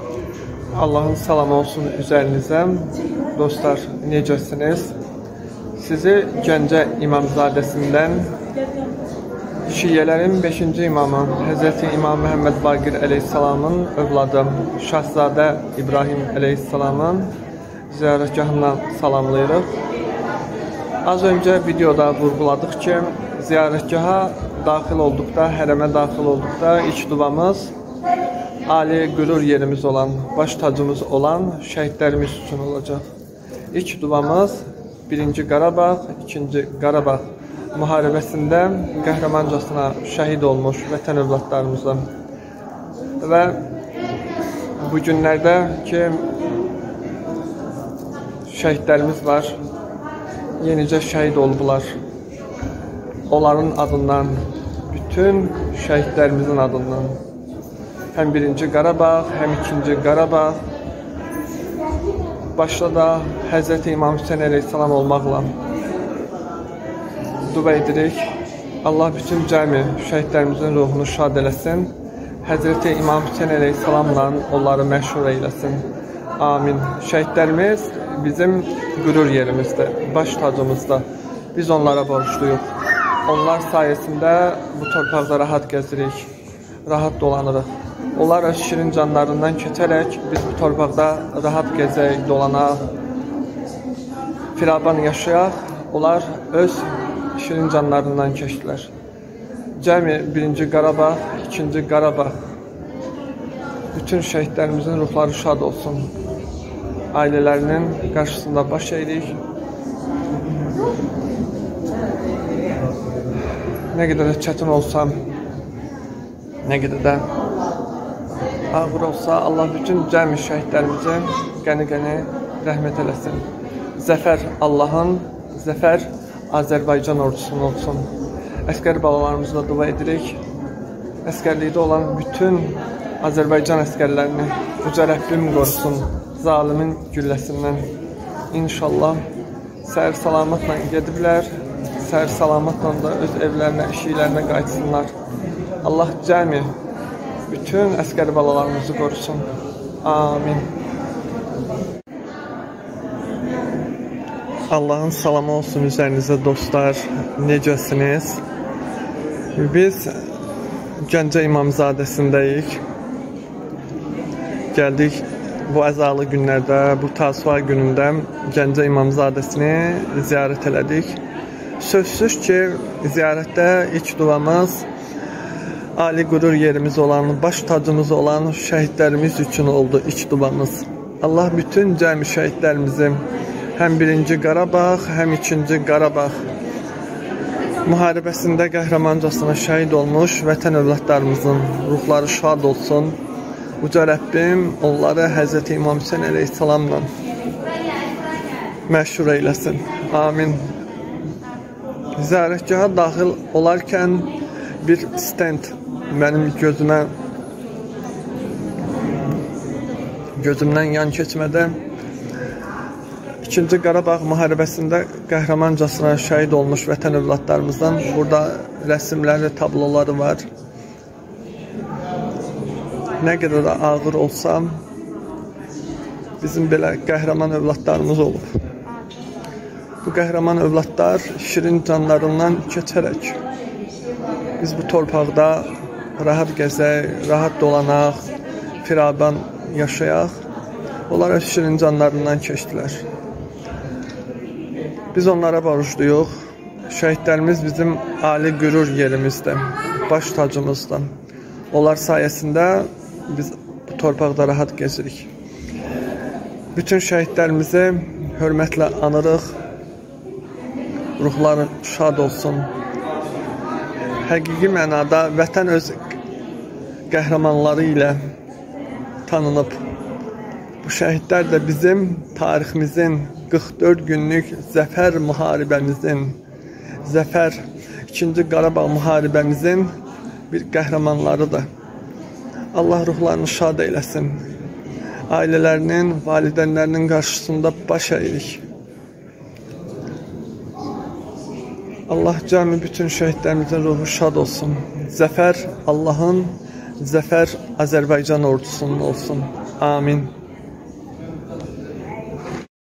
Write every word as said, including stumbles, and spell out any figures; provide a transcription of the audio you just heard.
Allah'ın salamı olsun üzerinizə. Dostlar, necəsiniz? Sizi Gəncə İmamzadəsindən Şiyyələrin beşinci imamı Həzrəti İmam Məhəmməd Baqir əleyhissalamın övladı Şahzadə İbrahim əleyhissalamın ziyarətgahından salamlayırıq. Az öncə videoda vurguladıq ki, ziyarətgaha daxil olduqda, hərəmə daxil olduqda ilk duamız ali qürur yerimiz olan, baş tacımız olan şəhidlərimiz üçün olacaq. İlk duamız birinci Qarabağ, ikinci Qarabağ müharibəsində qəhrəmancasına şəhid olmuş vətən övladlarımızın və bu günlərdə ki şəhidlərimiz var, yenicə şəhid oldular. Onların adından, bütün şəhidlərimizin adından həm birinci Qarabağ, həm ikinci Qarabağ, başda da Həzrəti İmam Hüseyin əleyhissalam olmaqla dua edirik. Allah bütün cəmi şəhidlərimizin ruhunu şad eləsin. Həzrəti İmam Hüseyin əleyhissalamla onları məşhur eyləsin. Amin. Şəhidlərimiz bizim qürur yerimizdir, baş tacımızdır. Biz onlara borçluyuq. Onlar sayəsində bu torpaqda rahat gəzirik, rahat dolanırıq. Onlar öz şirin canlarından keçərək biz bu torpaqda rahat gəzək, dolanaq, firaban yaşayaq. Onlar öz şirin canlarından keçdilər. Cəmi birinci Qarabağ, ikinci Qarabağ, bütün şəhidlərimizin ruhları şad olsun. Ailələrinin qarşısında baş əyirik. Nə qədər də çətin olsa, nə qədər də ağır olsa, Allah bütün cəmi şəhidlərimizi qəni-qəni rəhmət eləsin. Zəfər Allahın, zəfər Azərbaycan ordusunun olsun. Əskər balalarımızla dua edirik. Əskərlikdə olan bütün Azərbaycan əskərlərini Uca Rəbbim qorusun zalimin gülləsindən. İnşallah səhər salamatla gediblər, səhər salamatla da öz evlərinə, işiklərinə qayıtsınlar. Allah cəmi bütün əskər balalarımızı qorusun. Amin. Allah'ın salamı olsun üzərinizə dostlar. Necəsiniz? Biz Gəncə İmamzadəsindəyik. Gəldik bu əzalı günlərdə, bu Təsua günündə Gəncə İmamzadəsini ziyarət elədik. Sözsüz ki, ziyarətdə ilk duamız ali qürur yerimiz olan, baş tacımız olan şəhidlərimiz üçün oldu ilk duamız. Allah bütün cəmi şəhidlərimizi həm birinci Qarabağ, həm ikinci Qarabağ müharibəsində qəhrəmancasına şəhid olmuş vətən övladlarımızın ruhları şad olsun. Uca Rəbbim onları Həzrəti İmam Hüseyin əleyhissalamla məşhur eyləsin. Amin. Ziyarətgaha daxil olarkən bir stend mənim gözümə gözümdən yan keçmədi. İkinci Qarabağ müharibəsində qəhrəmancasına şəhid olmuş vətən övladlarımızdan burada rəsmləri, tabloları var. Nə qədər də ağır olsa bizim belə qəhrəman övladlarımız olub. Bu qəhrəman övladlar şirin canlarından keçərək biz bu torpaqda rahat gəzək, rahat dolanaq, firaban yaşayaq. Onlar öz şirin canlarından keçdilər. Biz onlara borçluyuq. Şəhidlərimiz bizim ali qürur yerimizdir, baş tacımızdır. Onlar sayəsində biz bu torpaqda rahat gəzirik. Bütün şəhidlərimizi hörmətlə anırıq. Ruhları şad olsun. Həqiqi mənada vətən öz qəhrəmanları ilə tanınıb. Bu şəhidlər də bizim tariximizin qırx dörd günlük zəfər müharibəmizin, zəfər ikinci Qarabağ müharibəmizin bir qəhrəmanlarıdır. Allah ruhlarını şad eyləsin. Ailələrinin, valideynlərinin qarşısında baş əyirik. Allah cəmi bütün şəhidlərimizin ruhu şad olsun. Zəfər Allahın, zəfər Azərbaycan ordusunun olsun. Amin.